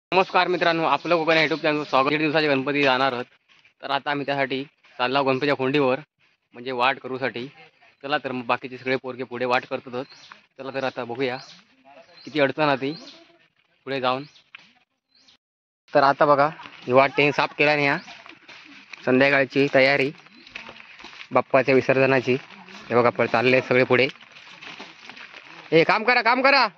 नमस्कार मित्रांनो, आपलं कोकण युट्यूब चॅनल स्वागत. 1.5 दिवसाचे गणपती जाणार आहोत, तर आता आम्ही त्यासाठी चाललो गणपतीच्या खोंडीवर, म्हणजे वाट करूसाठी. चला तर मग बाकीचे सगळे पोरगे पुढे वाट करतात. चला तर आता बघूया किती अडचण आली पुढे जाऊन. तर आता बघा ही वाट त्यांनी साफ केल्याने ह्या संध्याकाळची तयारी बाप्पाच्या विसर्जनाची. हे बघा पण चालले सगळे पुढे. हे काम करा, काम करा.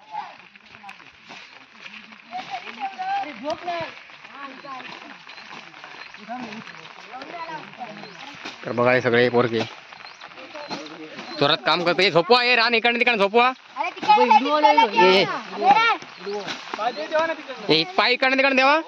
तर बघा हे सगळे पोरगे जोरात काम करते. झोपवा, हे रान इकडे तिकडे झोपवा. पाय इकडे तिकडे देवा.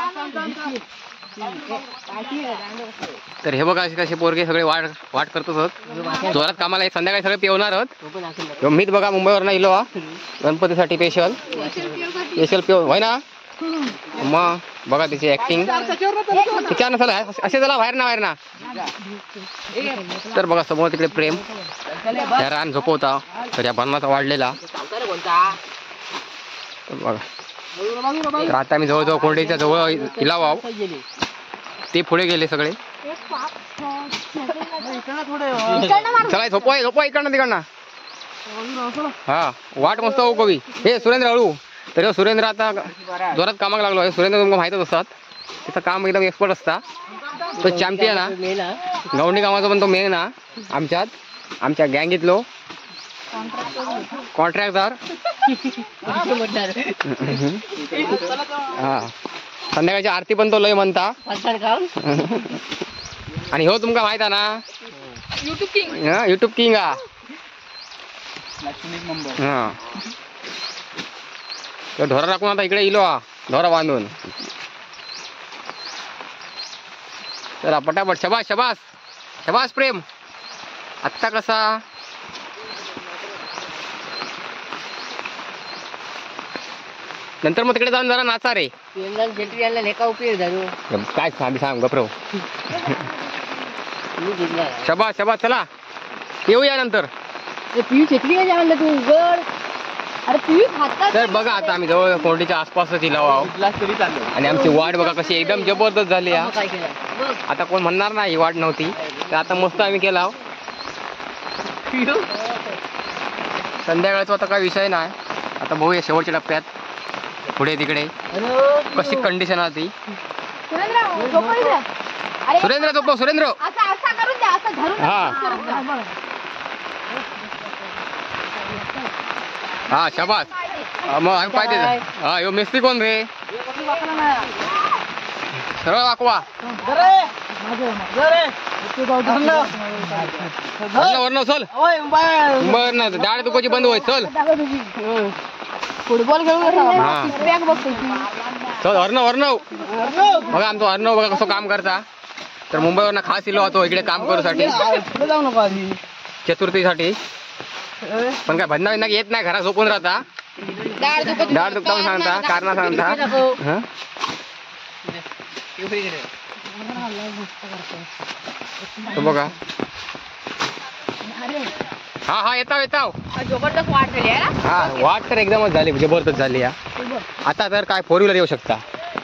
तर हे बघा असे कसे पोरगे सगळे वाट करतोच जोरात कामाला. संध्याकाळी सगळे पेवणार आहोत. मीच बघा मुंबईवर नाही इलो गणपतीसाठी स्पेशल पेव होय ना. मग बघा त्याची ऍक्टिंग तिच्या नसल असे चला बाहेर ना. तर बघा समोर तिकडे प्रेम त्या रान झोपवता तर या बनवाचा वाढलेला. बघा तर आता मी जवळजवळ कोंडीच्या जवळ इलावा ते पुढे गेले सगळे. चला झोपवा इकडनं तिकडनं. हा वाट मस्त हो कवी. हे सुरेंद्र हळू. तर सुरेंद्र आता जोरात कामाला लागलो आहे. सुरेंद्र तुम्हाला माहीतच असतात, तिथं काम एकदम एक्सपर्ट असता. तो चॅम्पियन ना गवंडी कामाचा, पण तो मेन ना आमच्या गँगीतलो कॉन्ट्रॅक्टर. हा संध्याकाळची आरती पण तो लय म्हणता. आणि हो तुमका माहित आहे ना युट्यूब किंग. हा तो ढोरा राखून आता इकडे इलो ढोरा बांधून. चला पटापट. शबास शबास शबास प्रेम. आत्ता कसा नंतर मग तिकडे जाऊन जरा नाचा रे. काय सांग गप्रो. शबास शबास. चला येऊया नंतर. तर बघा आता आम्ही जवळ कोंडीच्या आसपासच इलाव आहोत आणि आमची वाट बघा कशी एकदम जबरदस्त झाली. आता कोण म्हणणार नाही वाट नव्हती, तर आता मस्त आम्ही केला. संध्याकाळचा आता काय विषय नाही. आता बघूया शेवटच्या टप्प्यात पुढे तिकडे कशी कंडिशन आली. सुरेंद्र झोपव सुरेंद्र. हा शबास. मग आम्ही पाहिजे. हा यो मिस्त्री कोण रे. सरळ वाकवा. वर्ण चल बर डाळ दुखाची बंद होय. चल फुटबॉल खेळू. चल अर्णव बघा आमचा अर्णव बघा कसं काम करता. तर मुंबईवरनं खास इलो होतो इकडे काम करूसाठी चतुर्थीसाठी. पण काय भजना बिन्ना येत नाही, घरात झोपून राहता. डाळ दुखता सांगता कारण सांगता. बघा हा येताव. हा वाट तर एकदमच झाली, जबरदस्त झाली. आता तर काय 4 व्हीलर येऊ शकता.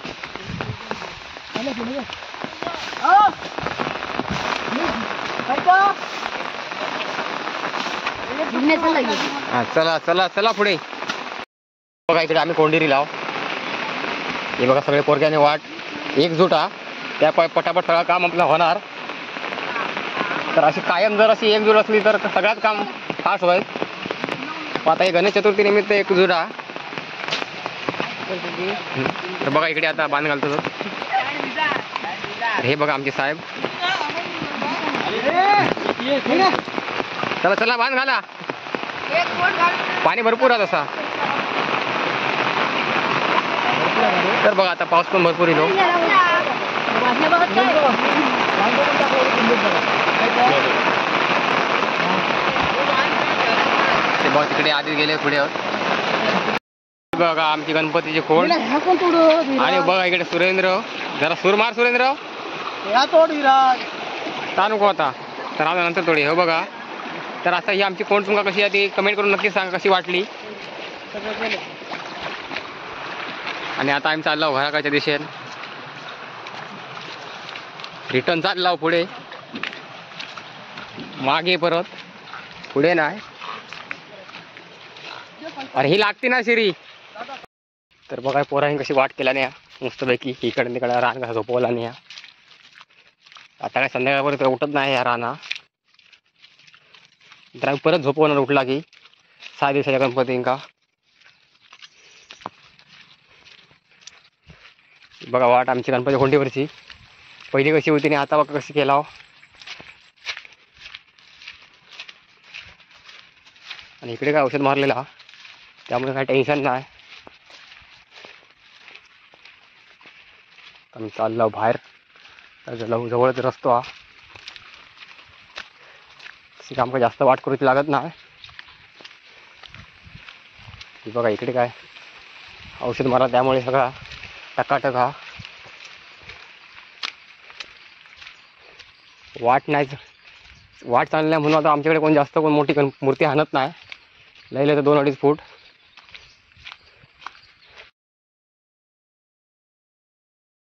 चला चला चला पुढे. बघा इकडे आम्ही कोंडीरी लाव. हे बघा सगळे पोरग्याने वाट एकजूट त्या पटापट सगळं काम आपलं होणार. तर अशी कायम जर अशी एकजूट असली तर सगळ्याच काम फास्ट होईल. आता हे गणेश चतुर्थी निमित्त एकजूट. तर बघा इकडे आता बांध घालतो. हे बघा आमचे साहेब. चला चला बांध घाला. पाणी भरपूर आहे तसा. तर बघा आता पाऊस पण भरपूर येतो. ते बघा तिकडे आधी गेले पुढे. बघा आमची गणपतीची खोड. आणि बघा इकडे सुरेंद्र. जरा सूर मार सुरेंद्र. नको आता तर आम्ही नंतर थोडी. हो बघा तर आता ही आमची कोण तुमका कशी आहे ती कमेंट करून नक्की सांगा कशी वाटली. आणि आता आम्ही चाललो घराकडच्या दिशेने. रिटर्न चाललो पुढे, मागे परत पुढे नाही. अरे ही लागते ना शिरी. तर बघा पोरांनी कशी वाट केला नाही मस्तपैकी, इकडे तिकडे रान कसा झोपवला नाही. आता काय संध्याकाळपर्यंत उठत नाही या राना. तर आम्ही परत झोपवणार उठला की 6 दिवसाच्या गणपती का. बघा वाट आमची गणपती खोंडीवरची पहिली कशी होती आणि आता बघा कशी केला. आणि इकडे काय औषध मारलेला त्यामुळे काय टेन्शन नाही. आम्ही चाललो बाहेर, जवळच रस्तो हा. आमका जास्त वाट करूची लागत नाही. बघा इकडे काय औषध मारला त्यामुळे सगळा टकाटक हा. वाट नाही, वाट चालली नाही म्हणून आता आमच्याकडे कोण जास्त कोण मोठी मूर्ती आणत नाही. लय तर 2-2.5 फूट.